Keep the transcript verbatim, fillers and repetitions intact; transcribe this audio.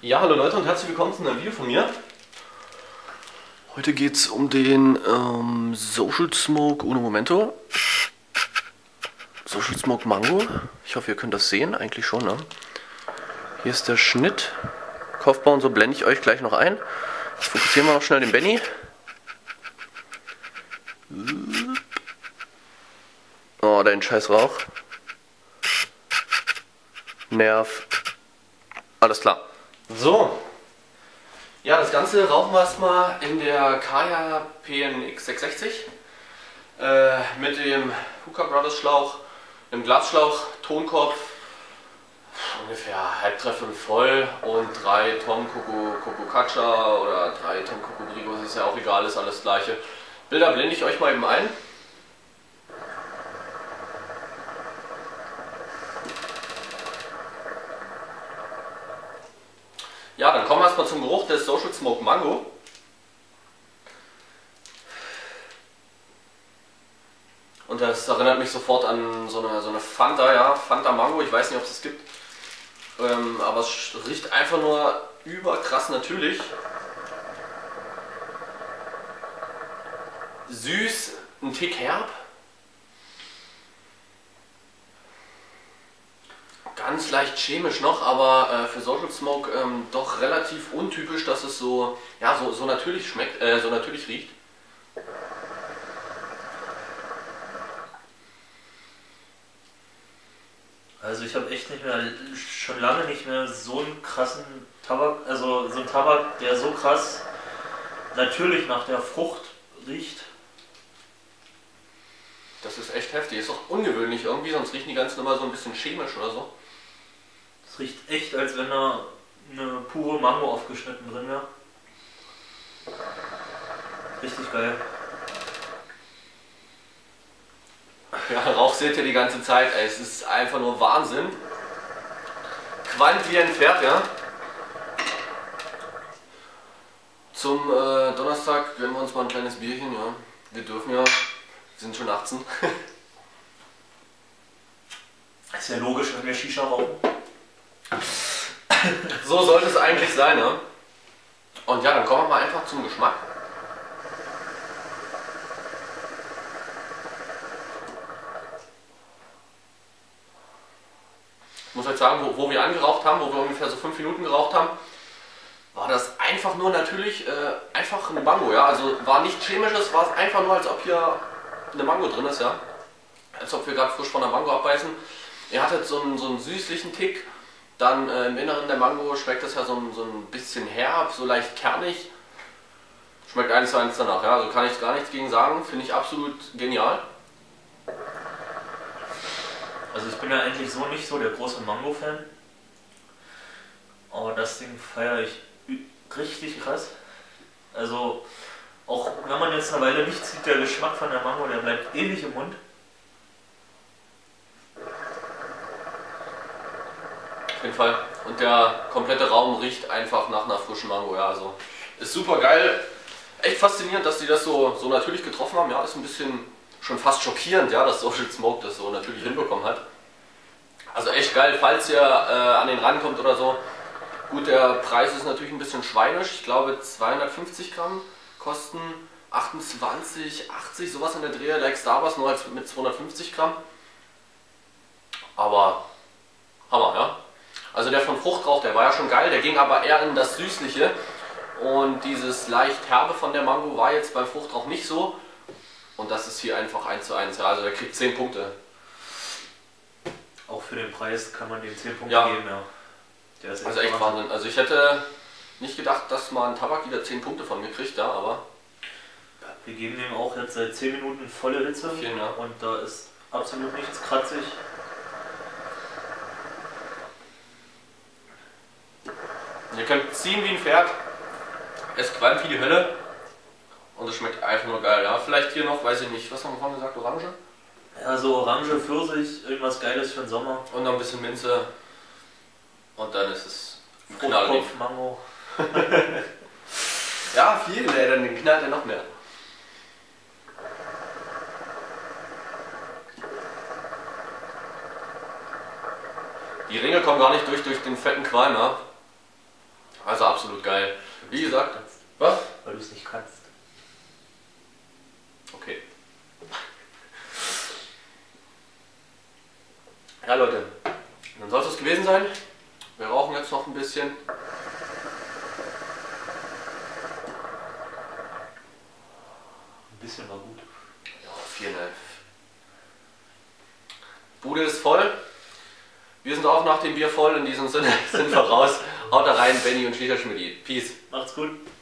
Ja, hallo Leute und herzlich willkommen zu einem Video von mir. Heute geht es um den ähm, Social Smoke Uno Momento. Social Smoke Mango. Ich hoffe, ihr könnt das sehen. Eigentlich schon, ne? Hier ist der Schnitt. Kopfbau und so blende ich euch gleich noch ein. Jetzt fokussieren wir noch schnell den Benny. Oh, dein scheiß Rauch. Nerv. Alles klar. So. Ja, das Ganze rauchen wir erstmal in der Kaya P N X sechshundertsechzig äh, mit dem Hooker Brothers Schlauch, einem Glasschlauch, Tonkopf, ungefähr halb dreiviertel voll und drei Tonnen Coco, Coco Cacha oder drei Tonnen Coco Brigo, ist ja auch egal, ist alles gleiche. Bilder blende ich euch mal eben ein. Ja, dann kommen wir erstmal zum Geruch des Social Smoke Mango. Und das erinnert mich sofort an so eine, so eine Fanta, ja, Fanta Mango, ich weiß nicht, ob es das gibt. Ähm, aber es riecht einfach nur überkrass natürlich. Süß, ein Tick herb. Ganz leicht chemisch noch, aber äh, für Social Smoke ähm, doch relativ untypisch, dass es so, ja, so, so natürlich schmeckt, äh, so natürlich riecht. Also ich habe echt nicht mehr, schon lange nicht mehr so einen krassen Tabak, also so einen Tabak, der so krass natürlich nach der Frucht riecht. Das ist echt heftig, ist auch ungewöhnlich irgendwie, sonst riechen die ganzen immer so ein bisschen chemisch oder so. Es riecht echt, als wenn da eine pure Mango aufgeschnitten drin wäre. Richtig geil. Ja, Rauch seht ihr die ganze Zeit, ey, es ist einfach nur Wahnsinn. Qualmt wie ein Pferd, ja. Zum äh, Donnerstag gönnen wir uns mal ein kleines Bierchen, ja. Wir dürfen ja, sind schon achtzehn. Ist ja logisch, wenn wir Shisha rauchen. So sollte es eigentlich sein, ne? Und ja, dann kommen wir mal einfach zum Geschmack. Ich muss euch sagen, wo, wo wir angeraucht haben, wo wir ungefähr so fünf Minuten geraucht haben, war das einfach nur natürlich, äh, einfach eine Mango, ja. Also war nicht chemisches, war es einfach nur, als ob hier eine Mango drin ist, ja. Als ob wir gerade frisch von der Mango abbeißen. Ihr hattet so einen, so einen süßlichen Tick. Dann äh, im Inneren der Mango schmeckt das ja so ein, so ein bisschen herb, so leicht kernig. Schmeckt eins zu eins danach, ja. Also kann ich gar nichts gegen sagen. Finde ich absolut genial. Also ich bin ja eigentlich so nicht so der große Mango-Fan. Aber das Ding feiere ich richtig krass. Also auch wenn man jetzt eine Weile nicht sieht, der Geschmack von der Mango, der bleibt ewig im Mund. Auf jeden Fall. Und der komplette Raum riecht einfach nach einer frischen Mango, ja. Also ist super geil. Echt faszinierend, dass die das so, so natürlich getroffen haben. Ja, ist ein bisschen schon fast schockierend, ja, dass Social Smoke das so natürlich hinbekommen hat. Also echt geil, falls ihr äh, an den rankommt oder so. Gut, der Preis ist natürlich ein bisschen schweinisch. Ich glaube zweihundertfünfzig Gramm kosten achtundzwanzig, achtzig, sowas in der Drehe. Like Starbucks nur als mit zweihundertfünfzig Gramm. Aber Hammer, ja. Also der von Fruchtrauch, der war ja schon geil, der ging aber eher in das Süßliche. Und dieses leicht herbe von der Mango war jetzt beim Fruchtrauch nicht so. Und das ist hier einfach eins zu eins, ja. Also der kriegt zehn Punkte. Auch für den Preis kann man dem zehn Punkte ja. geben, ja. Der ist echt also echt Wahnsinn. Wahnsinn. Also ich hätte nicht gedacht, dass man Tabak wieder zehn Punkte von mir kriegt, ja, aber... Wir geben dem auch jetzt seit zehn Minuten volle Hitze. Vielen, ja. Und da ist absolut nichts kratzig. Ihr könnt ziehen wie ein Pferd, es qualmt wie die Hölle und es schmeckt einfach nur geil, ja. Vielleicht hier noch, weiß ich nicht, was haben wir vorhin gesagt, Orange? Ja, so Orange, Pfirsich, irgendwas Geiles für den Sommer. Und noch ein bisschen Minze und dann ist es Fruchtkopf, Mango. Ja, viel, ey, dann knallt er noch mehr. Die Ringe kommen gar nicht durch, durch den fetten Qualm, ja. Also absolut geil. Wie gesagt, was? Weil du es nicht kannst. Okay. Ja Leute, dann soll es gewesen sein. Wir rauchen jetzt noch ein bisschen. Ein bisschen war gut. Ja, vier, ne. Bude ist voll. Wir sind auch nach dem Bier voll. In diesem Sinne sind wir raus. Haut da rein, Benny und Shisha Schmidti. Peace. Macht's gut.